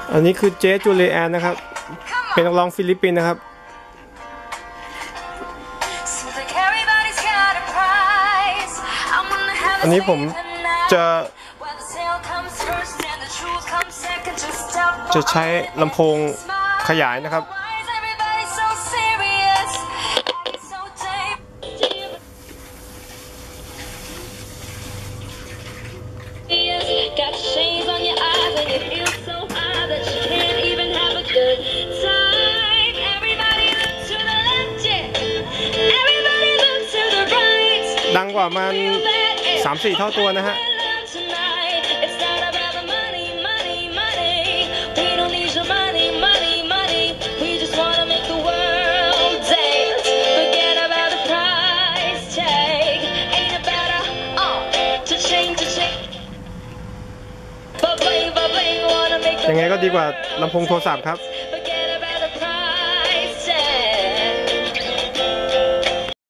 อันนี้คือเจจูเลียนนะครับเป็นนักร้องฟิลิปปินส์นะครับอันนี้ผมจะใช้ลำโพงขยายนะครับดังกว่ามัน 3-4 เท่าตัวนะฮะยังไงก็ดีกว่าลำโพงโทรศัพท์ครับ